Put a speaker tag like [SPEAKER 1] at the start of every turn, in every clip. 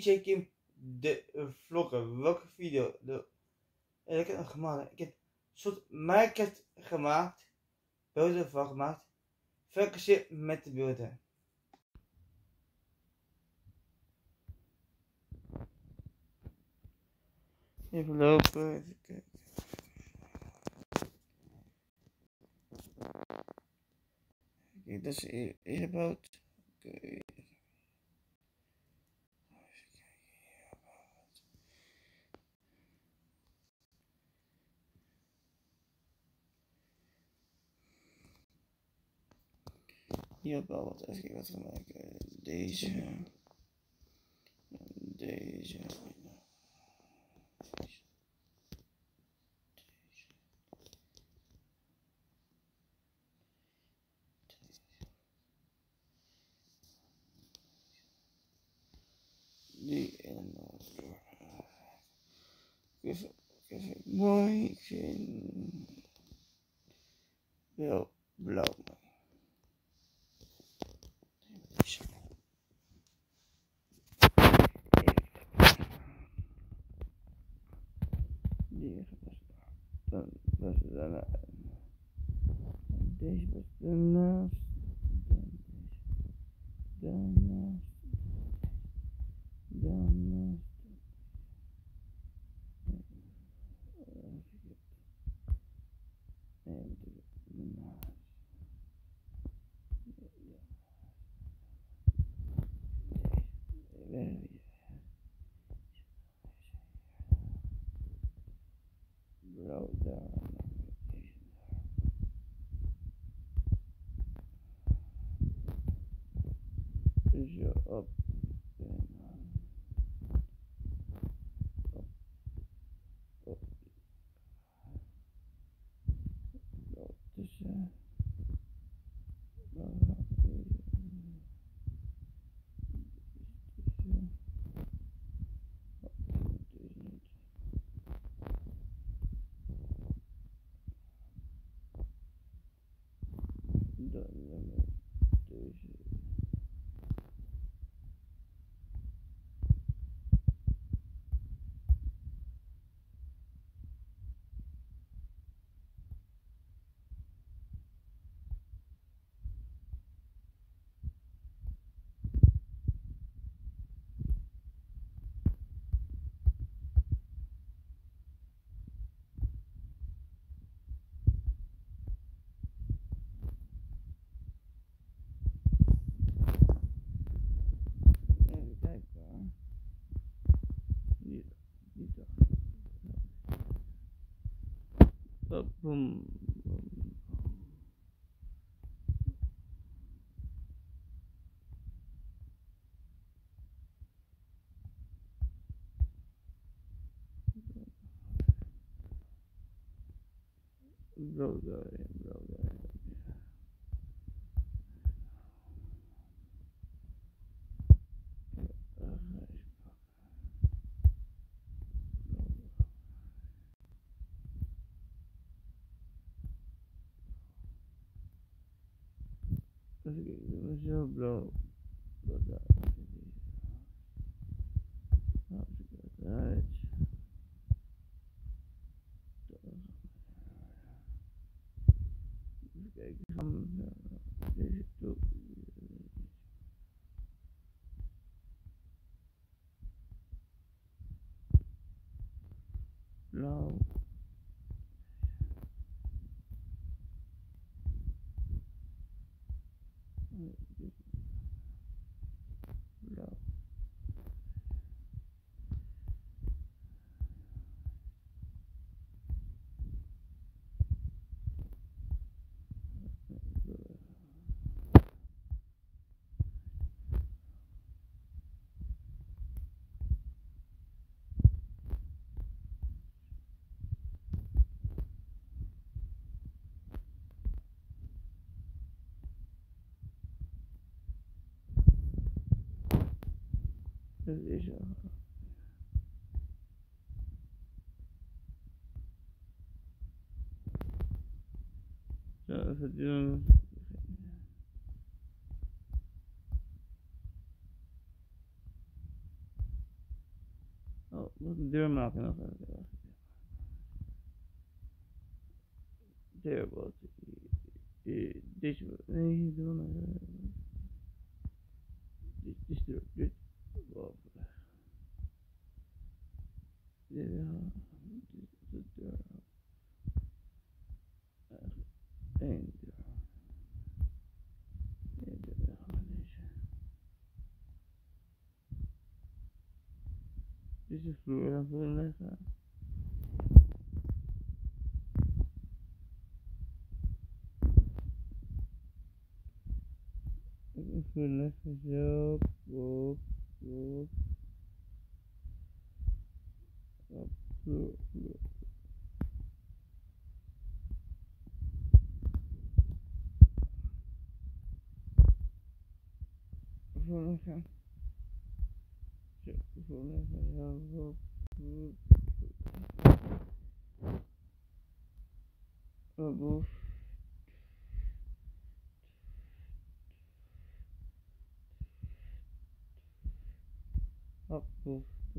[SPEAKER 1] DJ Kim de vloggen. Welke video? Ik heb het gemaakt. Ik heb een soort Minecraft gemaakt. Beelden ervan gemaakt. Verkeerd met de beelden. Even lopen, even kijken. Kijk, dat is about. Oké. Hier about wat even kijken wat we maken. Deze. Deze. Die en dan even mooi. Ik vind wel blauw. Die dan was daarna. Deze was daarnaast. Daarnaast. Daarnaast. Blauw daar. Zo op. Tussen. Boom. Blow daarin. Zo blauw. Uit. Even kijken. Deze toe. Blauw. Blauw. Dat is zo. Zo, even doen. Moet de deur maken nog even. Deur wordt. Deze. Nee, doe maar. Dit is deur. Dit. Wow. Dit is de deur. Eén deur. Nee, de deur gaan we deze. Dit is de vloer dan voor leggen. Ik wil leggen zo. Op. Vloer. Voorleggen. Zo, voorleggen. Ja, boef. Hop, boef.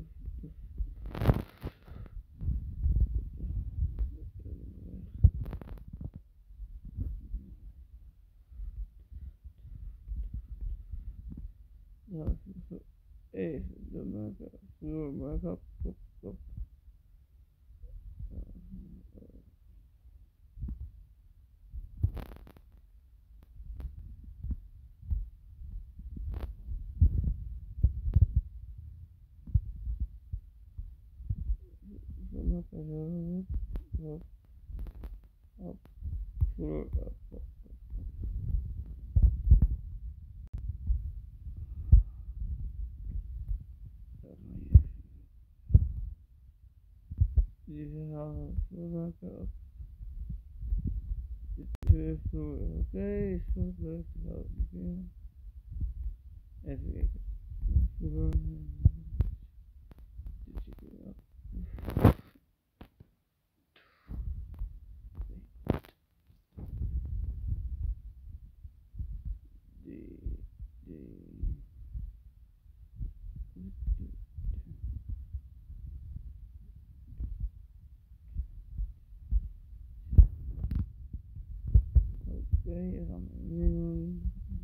[SPEAKER 1] Ja, even de maken. Vloer maken. Hop. Hop. Vloer. Hop. Die halen vloer maken. Dit is weer vloer. Oké, is goed. Leuk. Even kijken. Vloer. Dit zit hier wel. Oké, dan nu.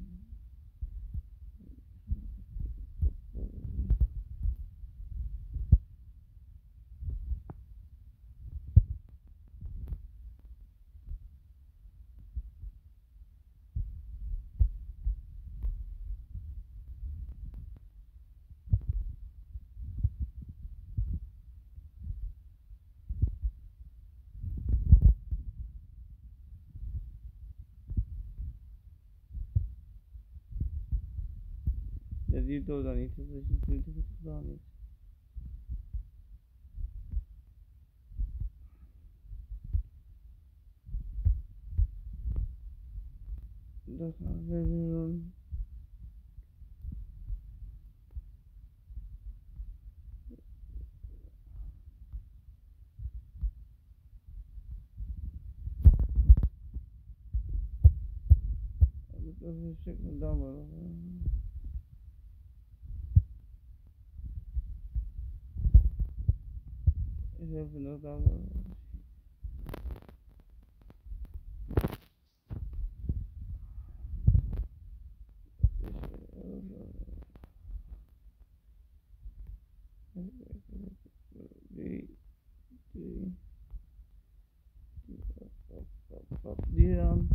[SPEAKER 1] Ja, die dood dan niet, dat is natuurlijk goed gedaan niet. Dat gaan we weer doen. Ik moet even een stuk naar dammen. Even naar dammen. Die dan.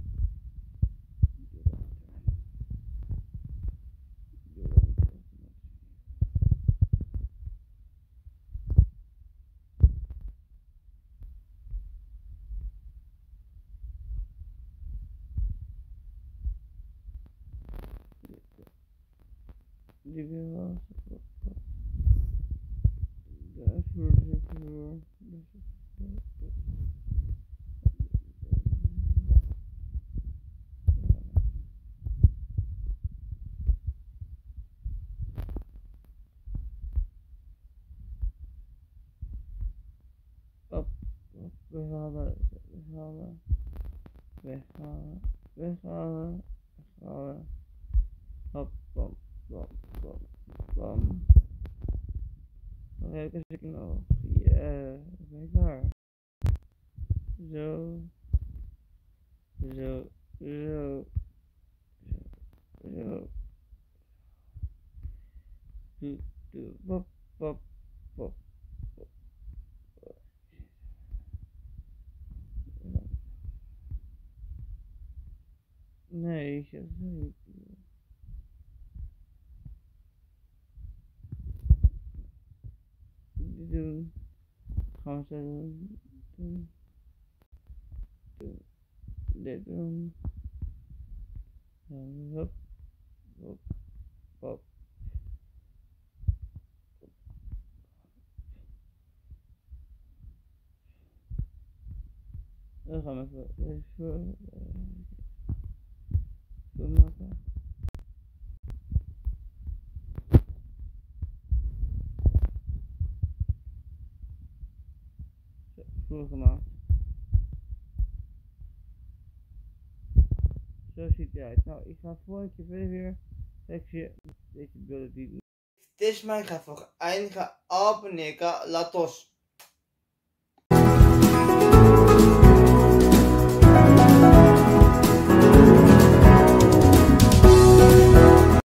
[SPEAKER 1] Die weer was. Daarvoor zitten we. Weghalen. Hop, bam. Nog Kijk als ik nog. Ja, ben ik klaar. Zo. Zo. Zo. Zo. Doe. Doe. Pop. Pop. Pop. Nee, ik zeg niet. Doen. Gaan ze doen. Doen. Doen. Dit doen. Hop. Hop. Hop. Dan gaan we even maken. Zo, vloer gemaakt. Zo ziet hij uit. Nou, ik ga volgende keer verder weer. Ik zie deze beelden die. Dit is mijn ga voor eindigen. Abonneer, laat os.